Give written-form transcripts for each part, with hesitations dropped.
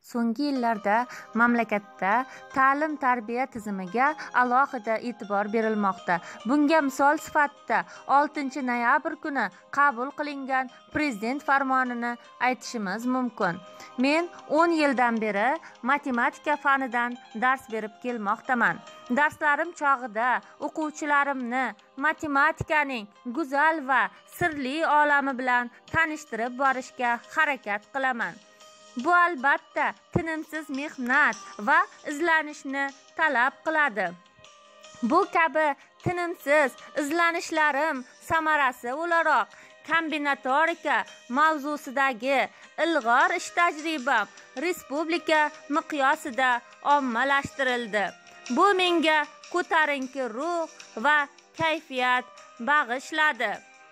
So'nggi yillarda mamlakatda ta'lim-tarbiya tizimiga alohida e'tibor berilmoqda. Bunga misol sifatida 6-noyabr kuni qabul qilingan Prezident farmonini aytishimiz mumkin. Men 10 yildan beri matematika fanidan dars berib kelmoqdaman. Darslarim chog'ida o'quvchilarimni matematikaning go'zal va sirli olami bilan tanishtirib borishga harakat qilaman. Bu albatta tinimsiz mehnat va izlanishni talab qiladi. Bu kabi tinimsiz izlanishlarim samarasi o'laroq kombinatorika mavzusidagi ilg'or ish tajribam respublika miqyosida ommalashtirildi. Bu menga ko'tarinki ruh va kayfiyat bag'ishladi.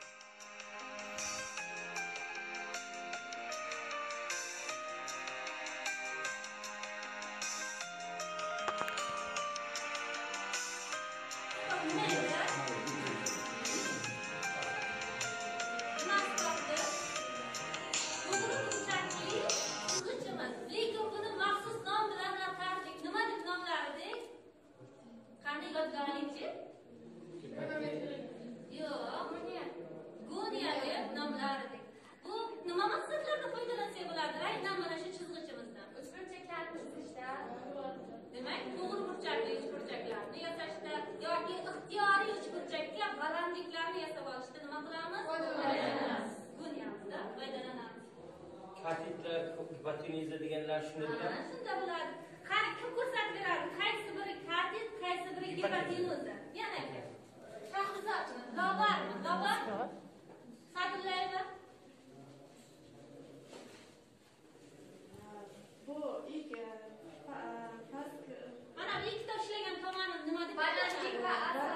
Demak, to'g'ri burchakli uchburchaklarni yasashda yoki ixtiyoriy uchburchakka balandliklarni yasab olishda nima qilamiz? Foydalanamiz. Bunyamizda foydalanamiz. Katitlar, hipotenuza deganlar shuni biladi. Shunda biladi. Qani kim ko'rsatib beradi? Qaysi biri katit, qaysi biri hipotenuza? Yana aka. Shahrizod, lobarmi? Lobar? Sadullayeva. Bu ilk Mana bu ikkita ishlagan tomonim nima deb balandlik va